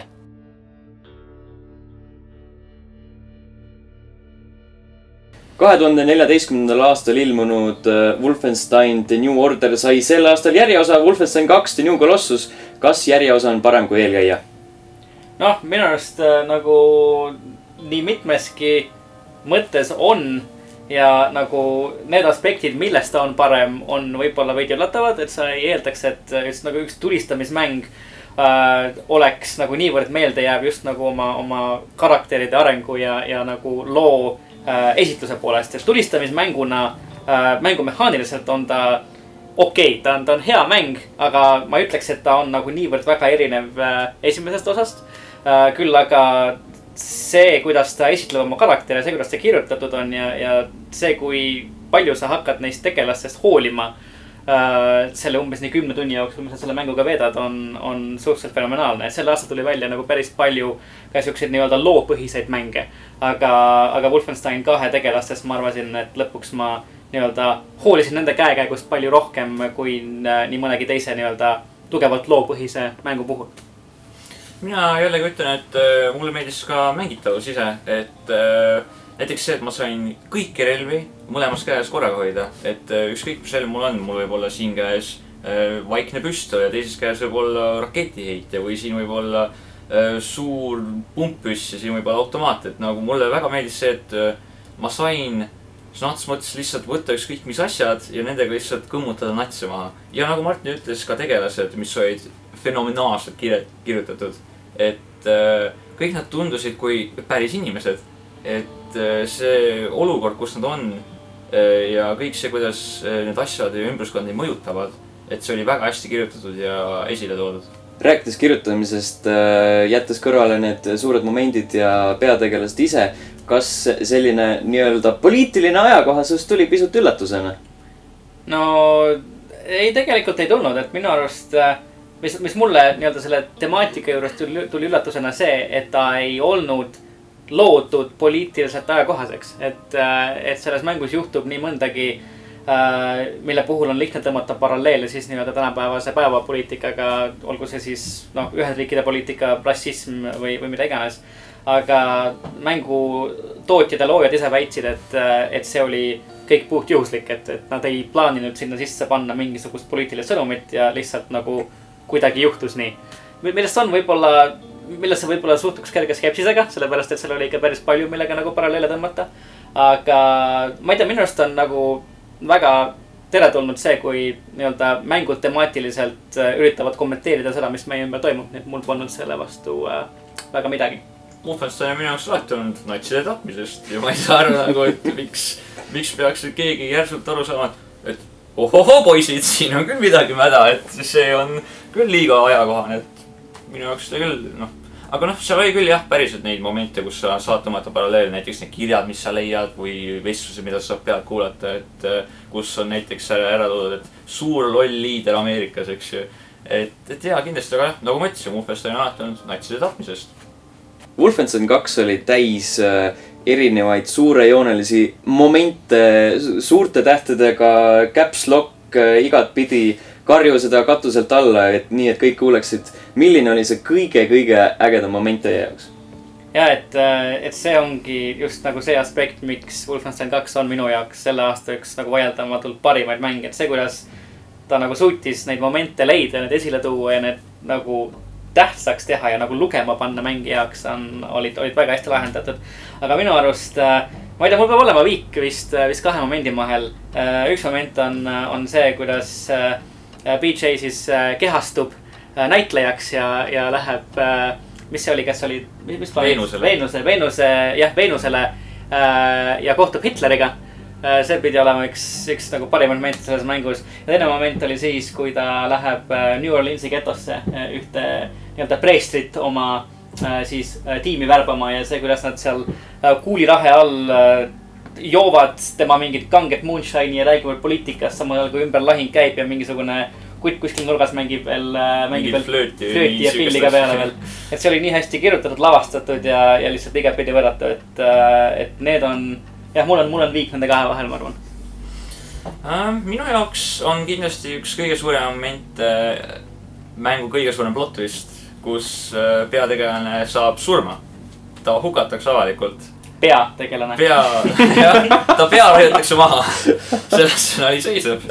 kahe tuhande neljateistkümnendal aastal ilmunud Wolfenstein The New Order sai sel aastal järjeosa Wolfenstein kaks The New Colossus. Kas järjeosa on parem kui eelkäija? Noh, minu arust nagu nii mitmeski mõttes on ja nagu need aspektid, millest ta on parem, on võib-olla veidi üllatavad, et sa ei eeldaks, et just nagu üks tulistamismäng äh, oleks nagu niivõrd meelde jääb just nagu oma, oma karakteride arengu ja, ja nagu loo esitluse poolest, et tulistamismänguna, mängu mehaaniliselt on ta okei, ta on, ta on hea mäng, aga ma ei ütleks, et ta on nagu niivõrd väga erinev esimesest osast. Küll aga see, kuidas ta esitleb oma karaktere, see, kuidas ta kirjutatud on ja, ja see, kui palju sa hakkad neist tegelastest hoolima selle umbes nii kümne tunni jooksul, mis sa selle mänguga veedad, on, on suhteliselt fenomenaalne. Selle aasta tuli välja nagu päris palju ka siukseid nii-öelda loopõhiseid mänge. Aga, aga Wolfenstein kahe tegelastest ma arvasin, et lõpuks ma nii-öelda hoolisin nende käekäigust palju rohkem kui nii mõnegi teise nii-öelda tugevalt loopõhise mängu puhul. Mina jällegi ütlen, et mulle meeldis ka mängitavus ise, et näiteks see, et ma sain kõiki relvi mõlemas käes korraga hoida, et ükskõik mis relv mul on, mul võib olla siin käes vaikne püstol ja teises käes võib olla raketiheitja või siin võib olla suur pumppüss ja siin võib olla automaat, et nagu mulle väga meeldis see, et ma sain sõnats mõttes lihtsalt võtta ükskõik mis asjad ja nendega lihtsalt kõmmutada natse maha. Ja nagu Martin ütles, ka tegelased, mis olid fenomenaalselt kirjutatud, et kõik nad tundusid kui päris inimesed, et see olukord, kus nad on ja kõik see, kuidas need asjad ja ümbruskond neid mõjutavad, et see oli väga hästi kirjutatud ja esile toodud. Rääkides kirjutamisest, jättes kõrvale need suured momendid ja peategelased ise, kas selline nii-öelda poliitiline ajakohasus tuli pisut üllatusena? No ei, tegelikult ei tulnud, et minu arust, mis, mis mulle nii-öelda selle temaatika juures tuli, tuli üllatusena see, et ta ei olnud loodud poliitiliselt ajakohaseks, et, et selles mängus juhtub nii mõndagi, mille puhul on lihtne tõmmata paralleele siis nii-öelda tänapäevase päevapoliitikaga, olgu see siis noh, Ühendriikide poliitika, rassism või, või mida iganes. Aga mängu tootjad ja loojad ise väitsid, et, et see oli kõik puht juhuslik, et, et nad ei plaaninud sinna sisse panna mingisugust poliitilist sõnumit ja lihtsalt nagu kuidagi juhtus nii. Millest on võib-olla millesse võib-olla suhtuks kerge skepsisega, sellepärast, et seal oli ikka päris palju, millega nagu paralleele tõmmata. Aga ma ei tea, minu arust on nagu väga teretulnud see, kui nii-öelda mängud temaatiliselt üritavad kommenteerida seda, mis meie ümber toimub, nii et mul polnud selle vastu äh, väga midagi. Wolfenstein on minu jaoks alati olnud natside tapmisest ja ma ei saa aru nagu, et miks, miks peaks keegi järsult aru saama, et ohoho poisid, siin on küll midagi mäda, et see on küll liiga ajakohane, et minu jaoks seda küll, noh. Aga noh, seal oli küll jah, päriselt neid momente, kus sa saad tõmmata paralleele, näiteks need kirjad, mis sa leiad või vestluse, mida sa saab pealt kuulata, et kus on näiteks ära toodud, et suur loll liider Ameerikas, eks ju. Et, et jaa, kindlasti, aga jah, nagu ma ütlesin, Wolfenstein on alati olnud natside tapmisest. Wolfenstein kaks oli täis erinevaid suurejoonelisi momente, suurte tähtedega, caps lock igat pidi, karju seda katuselt alla, et nii, et kõik kuuleksid, milline oli see kõige-kõige ägedam moment teie jaoks? Ja, et, et see ongi just nagu see aspekt, miks Wolfenstein kaks on minu jaoks selle aasta üks nagu vaieldamatult parimaid mänge. Et see, kuidas ta nagu suutis neid momente leida, need esile tuua ja need nagu tähtsaks teha ja nagu lugema panna mängi jaoks on, olid, olid väga hästi lahendatud. Aga minu arust, ma ei tea, mul peab olema viik vist, vist kahe momendi mahel. Üks moment on, on see, kuidas B J siis kehastub näitlejaks ja, ja läheb, mis see oli, kes oli, mis Veenusele. Veenuse, Veenuse, jah, Veenusele ja kohtub Hitleriga. See pidi olema üks, üks nagu parimad moment selles mängus. Ja teine moment oli siis, kui ta läheb New Orleansi getosse ühte nii-öelda preestrit oma siis tiimi värbama ja see, kuidas nad seal kuulirahe all joovad tema mingit kanget moonshine'i ja räägivad poliitikast, samal ajal kui ümber lahing käib ja mingisugune kutt kuskil nurgas mängib veel, mängib veel flööti, flööti ja pilli ka peale veel. Et see oli nii hästi kirjutatud, lavastatud ja, ja lihtsalt igat pidi võrratu, et, et need on, jah, mul on, mul on viik nende kahe vahel, ma arvan. Minu jaoks on kindlasti üks kõige suurem moment mängu kõige suurem plot twist, kus peategelane saab surma. Ta hukatakse avalikult. Peategelane. Pea, jah, ta pea raiutakse maha. Selles nali seisab.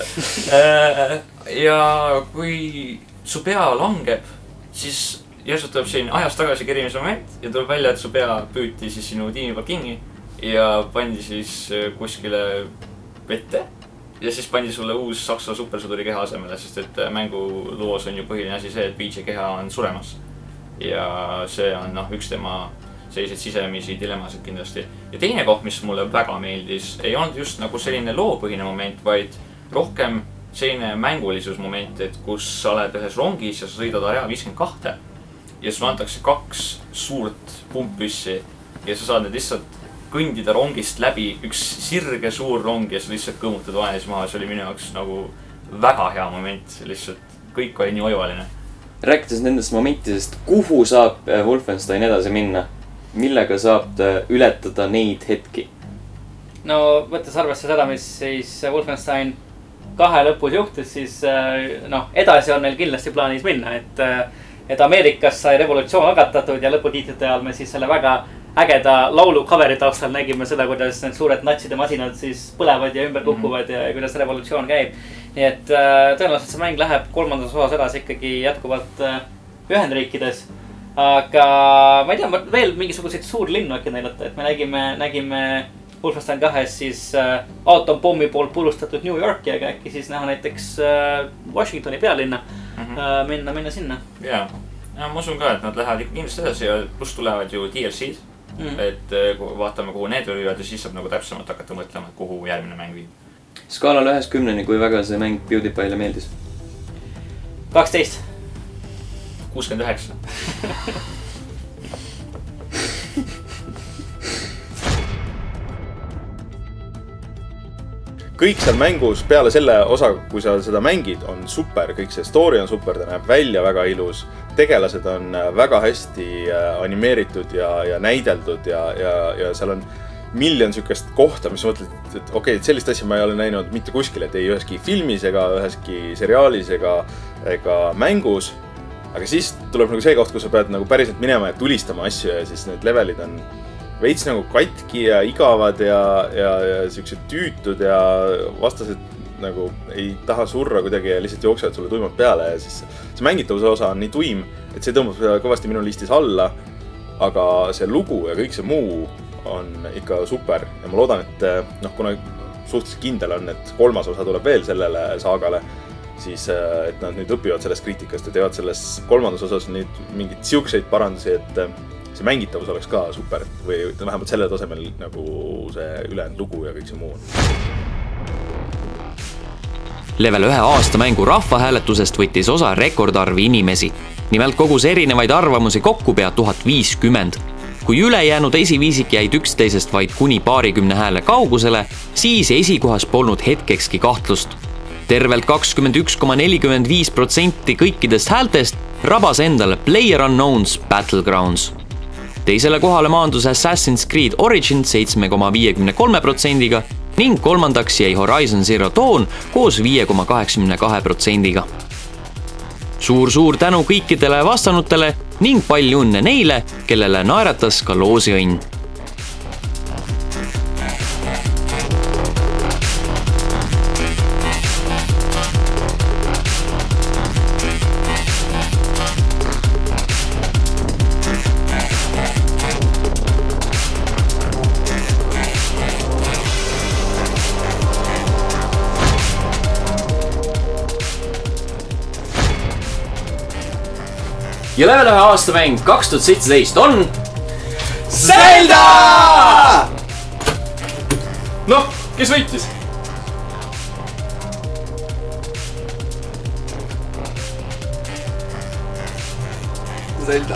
Ja kui su pea langeb, siis järsult tuleb siin ajas tagasi kerimise moment ja tuleb välja, et su pea püüti siis sinu tiimi poolt kingi ja pandi siis kuskile vette. Ja siis pandi sulle uus saksa supersõduri keha asemele, sest et mängu loos on ju põhiline asi see, et B J keha on suremas. Ja see on noh, üks tema selliseid sisemisi dilemasid kindlasti. Ja teine koht, mis mulle väga meeldis, ei olnud just nagu selline loopõhine moment, vaid rohkem selline mängulisus moment, et kus sa oled ühes rongis ja sa sõidad Area viiskümmend kaks ja sul antakse kaks suurt pumppüssi ja sa saad need lihtsalt kõndida rongist läbi üks sirge suur rong ja sa lihtsalt kõmutad vaenis maha. See oli minu jaoks nagu väga hea moment, lihtsalt kõik oli nii oivaline. Rääkides nendest momentidest, kuhu saab Wolfenstein edasi minna? Millega saab ületada neid hetki? No võttes arvesse seda, mis siis Wolfenstein kahe lõpus juhtus, siis noh, edasi on neil kindlasti plaanis minna, et, et Ameerikas sai revolutsioon algatatud ja lõputiitlite ajal me siis selle väga ägeda laulu coveri taustal nägime seda, kuidas need suured natside masinad siis põlevad ja ümber kukuvad ja kuidas revolutsioon käib. Nii et tõenäoliselt see mäng läheb kolmandas osas edasi ikkagi jätkuvalt Ühendriikides. Aga ma ei tea, veel mingisuguseid suur linnu äkki näidata, et me nägime, nägime Wolfenstein kahes siis aatompomi poolt purustatud New Yorki, aga äkki siis näha näiteks Washingtoni pealinna, mm -hmm. minna, minna sinna. Jaa, ja ma usun ka, et nad lähevad ikka kindlasti edasi ja pluss tulevad ju D L C-d. Mm. Et vaatame, kuhu need võivad ja siis saab nagu täpsemalt hakata mõtlema, kuhu järgmine mäng viib. Skaalal ühest kümneni, kui väga see mäng PewDiePie'le meeldis? kaksteist. kuuskümmend üheksa. Kõik seal mängus peale selle osa, kui sa seda mängid, on super. Kõik see story on super, ta näeb välja väga ilus. Tegelased on väga hästi animeeritud ja, ja näideldud ja, ja, ja seal on miljon sükest kohta, mis mõtled, et okei, okay, et sellist asja ma ei ole näinud mitte kuskil, et ei üheski filmis ega üheski seriaalis ega, ega mängus. Aga siis tuleb nagu see koht, kus sa pead nagu päriselt minema ja tulistama asju ja siis need levelid on veits nagu katki ja igavad ja, ja, ja siuksed tüütud ja vastased nagu ei taha surra kuidagi ja lihtsalt jooksevad sulle tuimalt peale ja siis see mängitavuse osa on nii tuim, et see tõmbab kõvasti minu listis alla, aga see lugu ja kõik see muu on ikka super ja ma loodan, et noh, kuna suhteliselt kindel on, et kolmas osa tuleb veel sellele saagale, siis et nad nüüd õpivad sellest kriitikast ja teevad selles kolmandas osas nüüd mingid siukseid parandusi, et see mängitavus oleks ka super või vähemalt selle tasemel nagu see ülejäänud lugu ja kõik see muu on. Level ühe aastamängu rahvahääletusest võttis osa rekordarv inimesi. Nimelt kogus erinevaid arvamusi kokku pea tuhat viiskümmend. Kui ülejäänud esiviisik jäid üksteisest vaid kuni paarikümne hääle kaugusele, siis esikohas polnud hetkekski kahtlust. Tervelt kakskümmend üks koma nelikümmend viis protsenti kõikidest häältest rabas endale PlayerUnknown's Battlegrounds. teisele kohale maandus Assassin's Creed Origins seitse koma viiekümne kolme protsendiga ning kolmandaks jäi Horizon Zero Dawn koos viie koma kaheksakümne kahe protsendiga. Suur-suur tänu kõikidele vastanutele ning palju õnne neile, kellele naeratas ka loosiõnn. Ja level ühe aastamäng kaks tuhat seitseteist on Zelda! Noh, kes võitis? Zelda.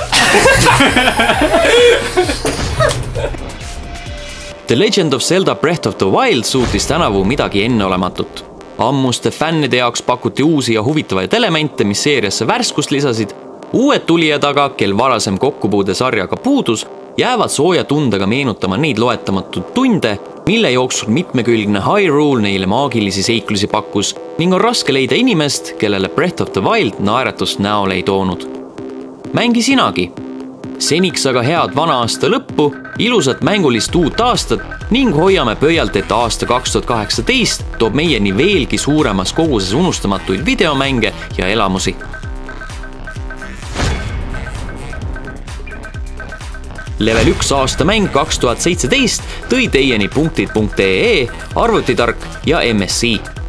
The Legend of Zelda Breath of the Wild suutis tänavu midagi enneolematut. Ammuste fännide jaoks pakuti uusi ja huvitavaid elemente, mis seeriasse värskust lisasid. Uued tulijad aga, kel varasem kokkupuude sarjaga puudus, jäävad sooja tundega meenutama neid loetamatud tunde, mille jooksul mitmekülgne Hyrule neile maagilisi seiklusi pakkus ning on raske leida inimest, kellele Breath of the Wild naeratust näole ei toonud. Mängi sinagi. Seniks aga head vana aasta lõppu, ilusat mängulist uut aastat ning hoiame pöialt, et aasta kaks tuhat kaheksateist toob meieni veelgi suuremas koguses unustamatuid videomänge ja elamusi. Level üks aastamäng kaks tuhat seitseteist tõi teieni punktid punkt ee, arvutitark ja M S I.